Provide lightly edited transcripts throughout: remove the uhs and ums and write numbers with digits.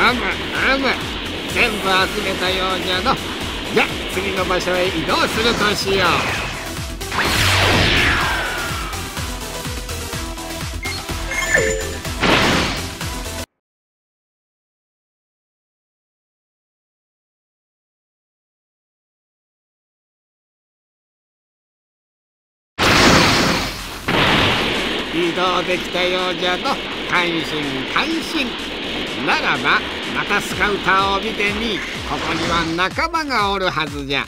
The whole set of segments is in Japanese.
全部集めたようじゃの。じゃ次の場所へ移動するとしよう。移動できたようじゃと。感心感心。ならばまたスカウターを見てみ。ここには仲間がおるはずじゃ。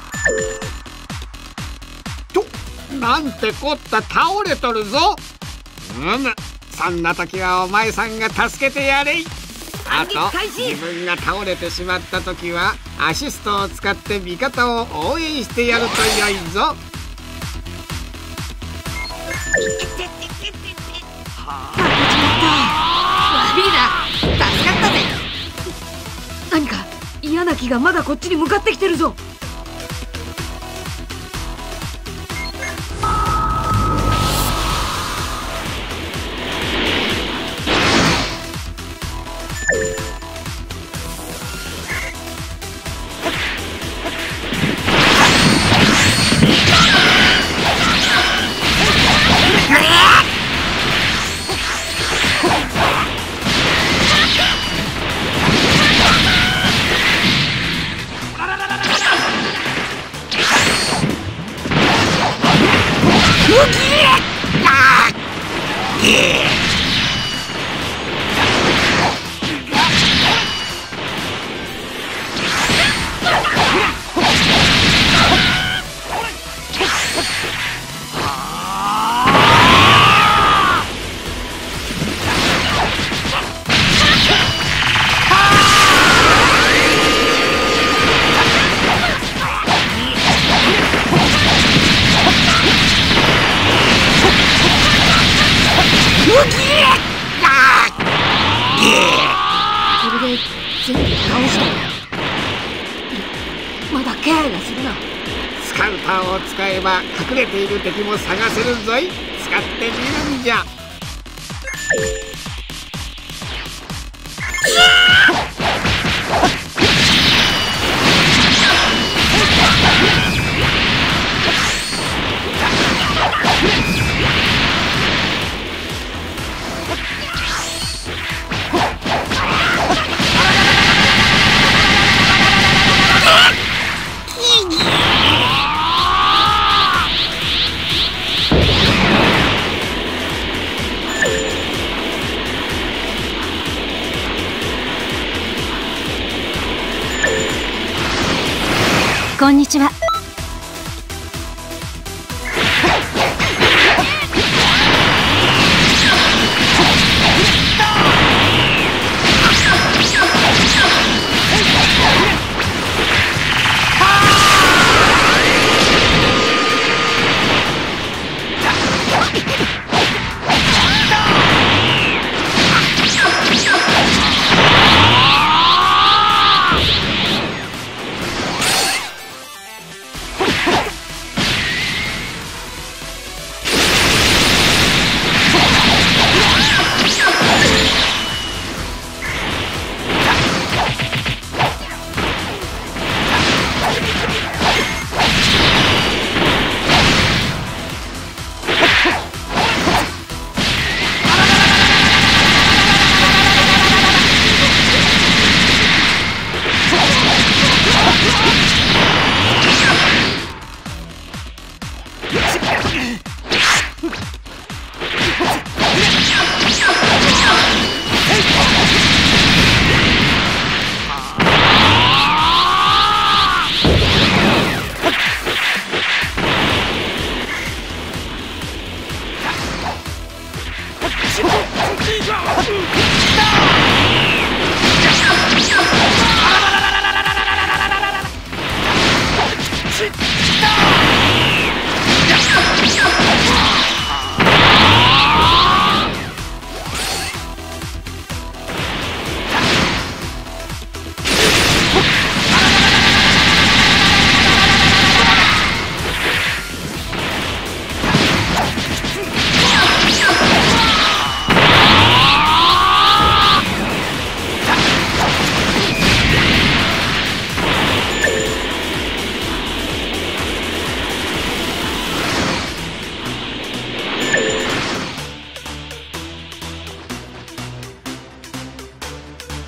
となんてこった倒れとるぞ。そんな時はお前さんが助けてやれい。あと自分が倒れてしまった時はアシストを使って味方を応援してやるとよいぞ。 悪いな、助かったぜ。何か嫌な気がまだこっちに向かってきてるぞ。まだ気配がするな。 スカウターを使えば隠れている敵も探せるぞい。使ってみるんじゃ。 こんにちは。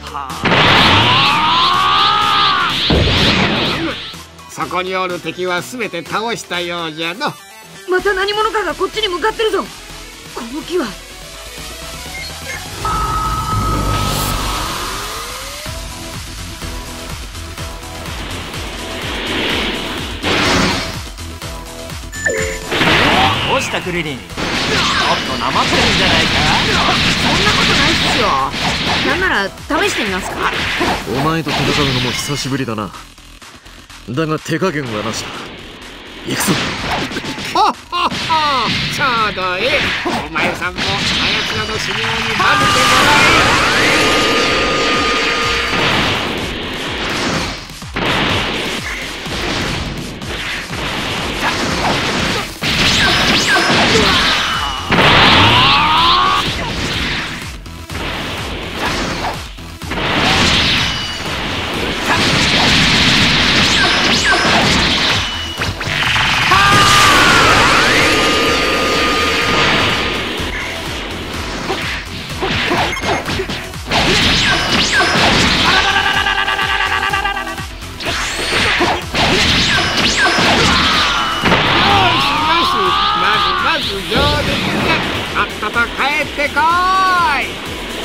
そこにおる敵は全て倒したようじゃの。 また何者かがこっちに向かってるぞ。この木はどうしたクリリン、ちょっとなまってるんじゃないか。 そんなことないっすよ。なんなら試してみますか。 お前と戦うのも久しぶりだな。だが手加減はなしだ。行くぞ。 ほっほっほ、ちょうどええ。お前さんもあやつらの修行に混ぜてもらえ。帰ってこーい。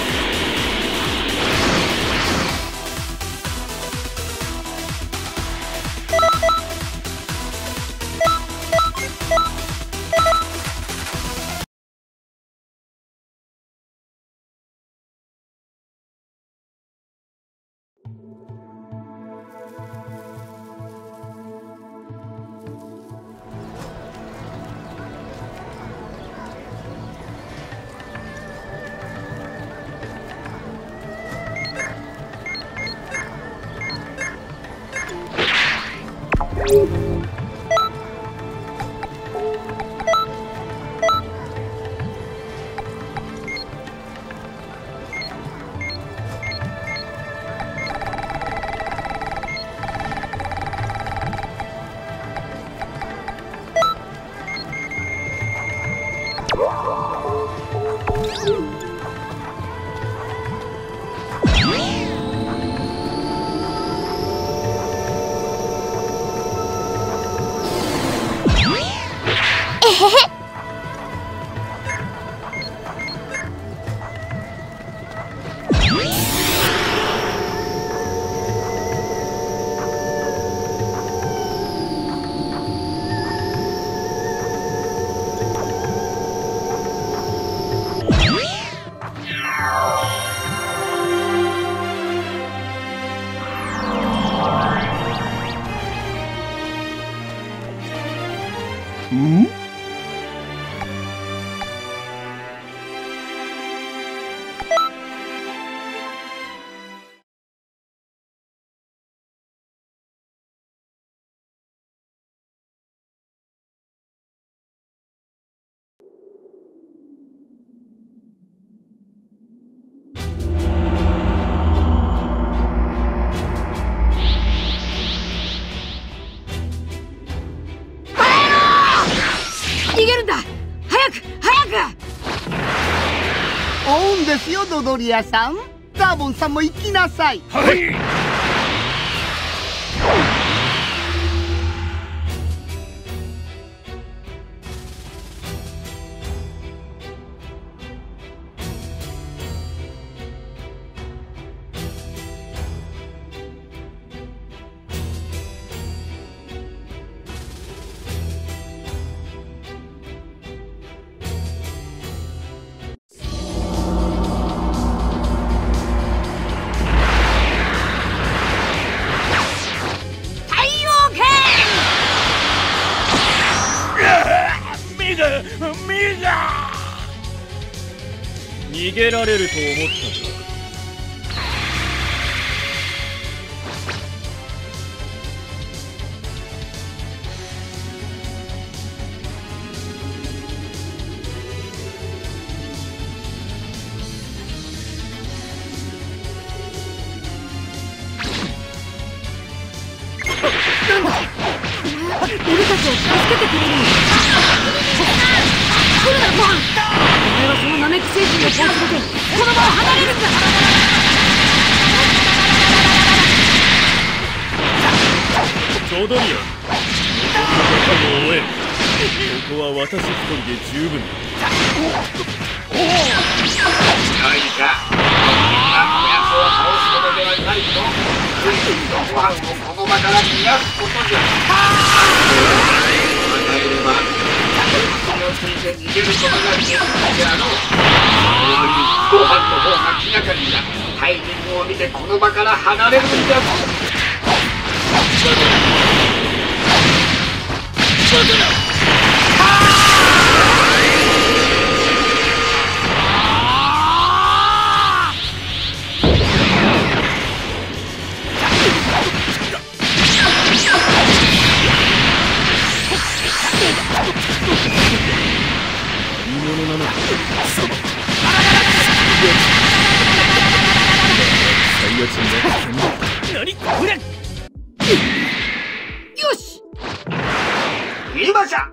逃げるんだ。早く早く。 追うんですよ、ドドリアさん。ザーボンさんも行きなさい。はい。 逃げられると思ったか。 俺たちを助けてくれるの。来るな、ボン。お前はそのナメック星人をこう連れてこの場を離れるんだ。 戻りや。残りの戦いを終え、ここは私一人で十分だ。 何かこやつを倒すことではないと、随分とご飯をこの場から逃がすことじゃ。与えれば口をついて逃げることができるであろう。ご飯の方が気がかりだ。タイミングを見てこの場から離れるんだぞ。 よし、 今じゃ。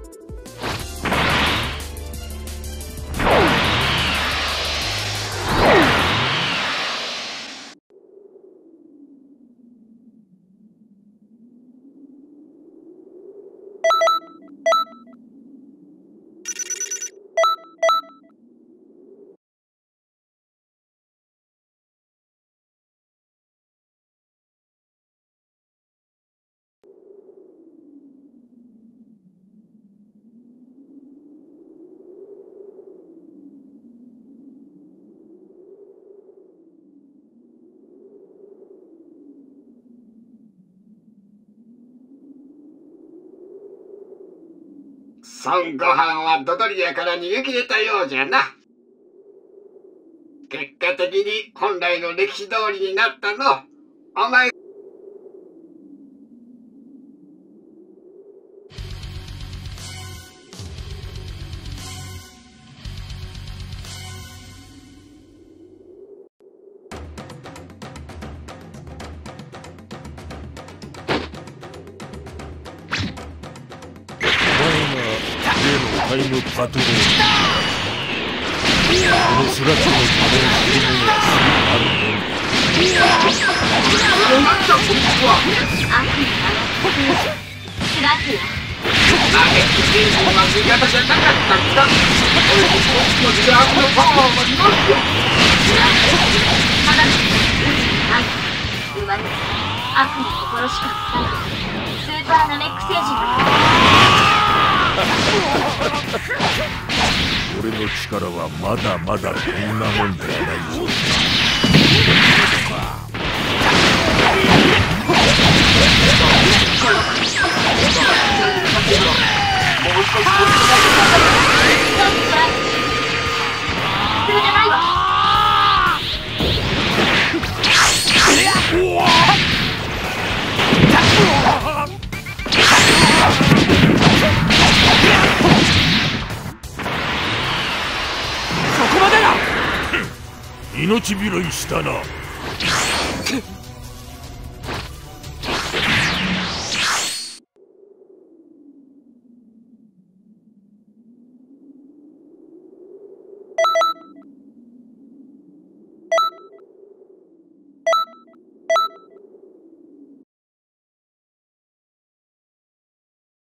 孫悟飯はドドリアから逃げ切れたようじゃな。結果的に本来の歴史通りになったの。お前タイムパトロール。このスラックの仮面するものはすぐあるもんだ。 なんだこいつは。ナゲット戦争は味方じゃなかったんだ。俺も僕のジャークのパワーはないよ。 悪の心しか持たないスーパーナメック星人だ。 俺の力はまだまだこんなもんではないぞ。命拾いしたな。